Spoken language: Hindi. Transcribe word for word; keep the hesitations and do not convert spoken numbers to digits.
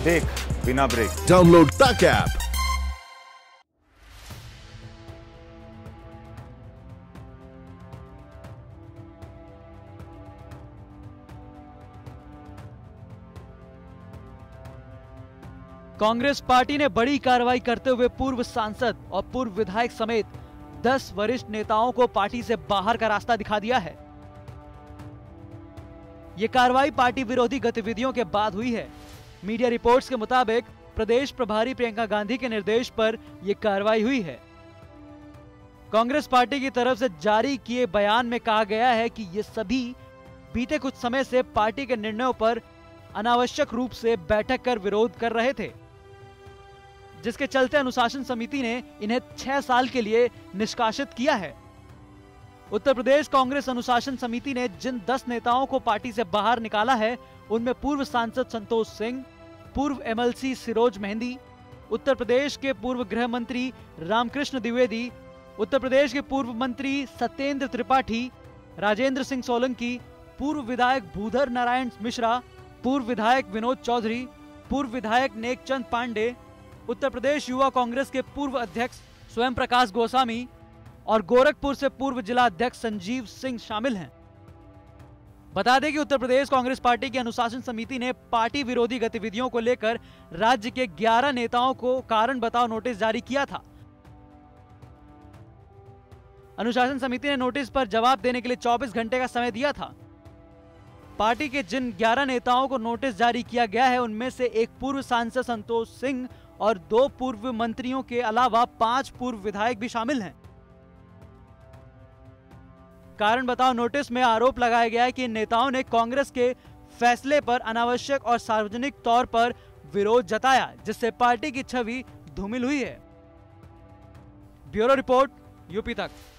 देख बिना ब्रेक। डाउनलोड तक ऐप। कांग्रेस पार्टी ने बड़ी कार्रवाई करते हुए पूर्व सांसद और पूर्व विधायक समेत दस वरिष्ठ नेताओं को पार्टी से बाहर का रास्ता दिखा दिया है। ये कार्रवाई पार्टी विरोधी गतिविधियों के बाद हुई है। मीडिया रिपोर्ट्स के मुताबिक प्रदेश प्रभारी प्रियंका गांधी के निर्देश पर यह कार्रवाई हुई है। कांग्रेस पार्टी की तरफ से जारी किए बयान में कहा गया है कि ये सभी बीते कुछ समय से पार्टी के निर्णयों पर अनावश्यक रूप से बैठक कर विरोध कर रहे थे, जिसके चलते अनुशासन समिति ने इन्हें छह साल के लिए निष्कासित किया है। उत्तर प्रदेश कांग्रेस अनुशासन समिति ने जिन दस नेताओं को पार्टी से बाहर निकाला है, उनमें पूर्व सांसद संतोष सिंह, पूर्व एमएलसी सिरोज मेहंदी, उत्तर प्रदेश के पूर्व गृह मंत्री रामकृष्ण द्विवेदी, उत्तर प्रदेश के पूर्व मंत्री सत्येंद्र त्रिपाठी, राजेंद्र सिंह सोलंकी, पूर्व विधायक भूधर नारायण मिश्रा, पूर्व विधायक विनोद चौधरी, पूर्व विधायक नेकचंद पांडे, उत्तर प्रदेश युवा कांग्रेस के पूर्व अध्यक्ष स्वयं प्रकाश गोस्वामी और गोरखपुर से पूर्व जिला अध्यक्ष संजीव सिंह शामिल हैं। बता दें कि उत्तर प्रदेश कांग्रेस पार्टी की अनुशासन समिति ने पार्टी विरोधी गतिविधियों को लेकर राज्य के ग्यारह नेताओं को कारण बताओ नोटिस जारी किया था। अनुशासन समिति ने नोटिस पर जवाब देने के लिए चौबीस घंटे का समय दिया था। पार्टी के जिन ग्यारह नेताओं को नोटिस जारी किया गया है, उनमें से एक पूर्व सांसद संतोष सिंह और दो पूर्व मंत्रियों के अलावा पांच पूर्व विधायक भी शामिल हैं। कारण बताओ नोटिस में आरोप लगाया गया है कि इन नेताओं ने कांग्रेस के फैसले पर अनावश्यक और सार्वजनिक तौर पर विरोध जताया, जिससे पार्टी की छवि धूमिल हुई है। ब्यूरो रिपोर्ट, यूपी तक।